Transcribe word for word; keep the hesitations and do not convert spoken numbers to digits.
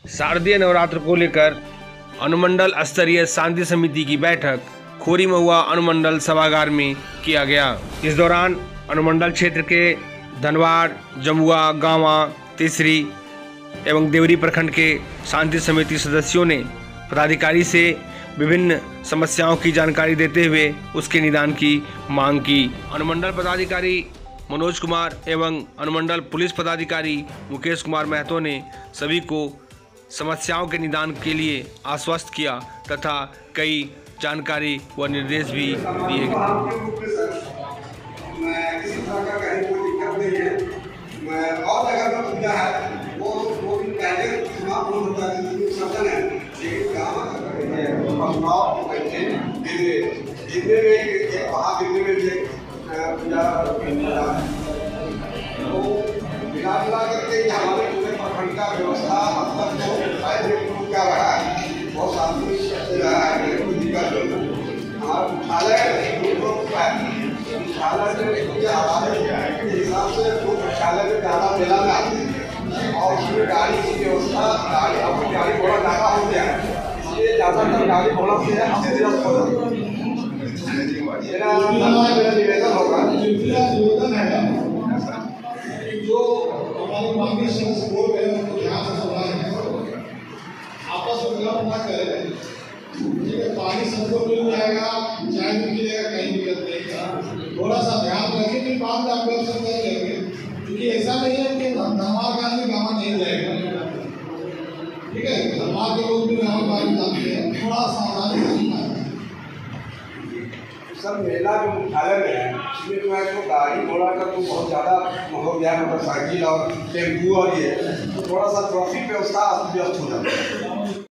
शारदीय नवरात्र को लेकर अनुमंडल स्तरीय शांति समिति की बैठक खोरी महुआ अनुमंडल सभागार में किया गया। इस दौरान अनुमंडल क्षेत्र के धनवाड़, जमुआ, गांवा, तीसरी एवं देवरी प्रखंड के शांति समिति सदस्यों ने पदाधिकारी से विभिन्न समस्याओं की जानकारी देते हुए उसके निदान की मांग की। अनुमंडल पदाधिकारी मनोज कुमार एवं अनुमंडल पुलिस पदाधिकारी मुकेश कुमार महतो ने सभी को समस्याओं के निदान के लिए आश्वस्त किया तथा कई जानकारी व निर्देश भी दिए गए। प्रखंड का व्यवस्था मतलब जो क्या रहा है बहुत शांति से रहा है, कोई दिक्कत नहीं। हमारा मुख्यालय मुख्यालय में आबादी के हिसाब से वो मुख्यालय में ज़्यादा मेला में आते हैं और उसमें गाड़ी की व्यवस्था गाड़ी अपनी गाड़ी घोड़ा ज़्यादा हो गया है, इसलिए ज़्यादातर गाड़ी घोड़ा से अस्त हो जाती है। मेरा निवेदन होगा जो हमारे माननीय सदस्य बोल रहे हैं उनको ध्यान से सुनना है, आपस में गलत ना करें। ठीक है, पानी सबको मिल जाएगा, चाय भी मिलेगा, कहीं दिक्कत नहीं। थोड़ा सा ध्यान रखें कि बाद में आप लोग सब कर लेंगे, क्योंकि ऐसा नहीं है कि धमाल का आदमी गाँव नहीं जाएगा। ठीक है, धमाल के लोग भी गाँव पानी जाते हैं, थोड़ा सावधानी रखना है। सब मेला जो मुख्यालय में है इसमें जो है तो गाड़ी घोड़ा का तो बहुत ज़्यादा हो गया, मोटरसाइकिल और टेम्पू और ये तो थोड़ा सा ट्रैफिक व्यवस्था अस्त व्यस्त हो जाता है।